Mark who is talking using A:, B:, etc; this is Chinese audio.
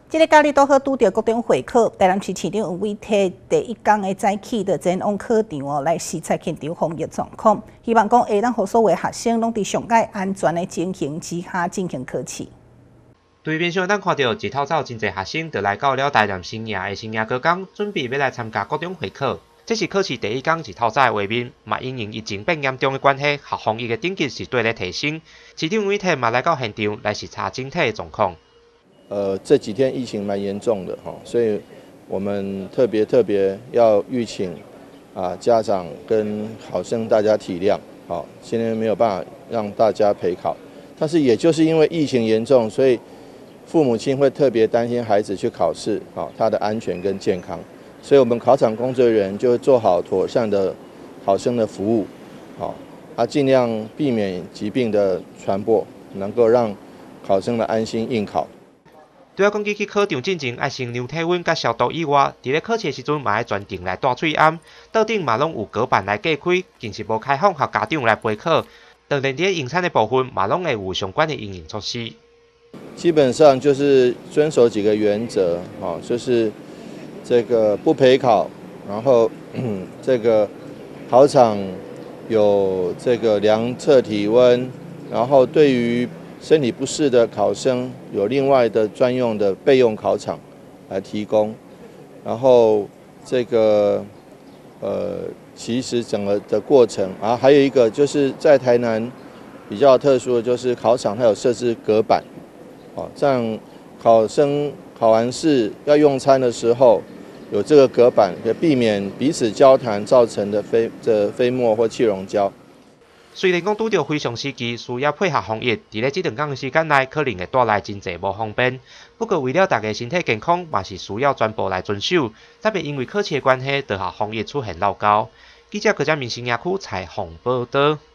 A: 这个假日拄好拄到高中会考，台南市市长有委替第一天的早起的前往考场来视察现场防疫状况，希望讲会当让所有学生拢伫上界安全的情形之下进行考试。
B: 对面上咱看到日头早真侪学生就来到了台南新亚的新亚高工，准备要来参加高中会考。这是考试第一天日头早的画面，嘛因应疫情变严重的关系，学防疫的等级是对咧提升。市长委替嘛来到现场来视察整体的状况。
C: 这几天疫情蛮严重的哈，所以我们特别要预请家长跟考生大家体谅，好，今天没有办法让大家陪考，但是也就是因为疫情严重，所以父母亲会特别担心孩子去考试，好，他的安全跟健康，所以我们考场工作人员就会做好妥善的考生的服务，好，尽量避免疾病的传播，能够让考生的安心应考。
B: 除了讲去考场进前爱先量体温甲消毒以外，伫咧考试的时阵嘛爱专程来戴喙罨，桌顶嘛拢有隔板来隔开，更是无开放予家长来陪考。当然，伫咧用餐的部分嘛拢会有相关的因应措施。
C: 基本上就是遵守几个原则，就是这个不陪考，然后这个考场有这个量测体温，然后对于身体不适的考生有另外的专用的备用考场来提供，然后这个其实整个的过程还有一个就是在台南比较特殊的就是考场它有设置隔板，这样考生考完试要用餐的时候有这个隔板，可以避免彼此交谈造成的飞沫或气溶胶。
B: 虽然讲拄到非常时期，需要配合防疫，伫咧这段天的时间内，可能会带来真侪无方便。不过为了大家身体健康，嘛是需要全部来遵守，才袂因为考试的关系，导致防疫出现漏交。记者柯佳明新亚区采访报道。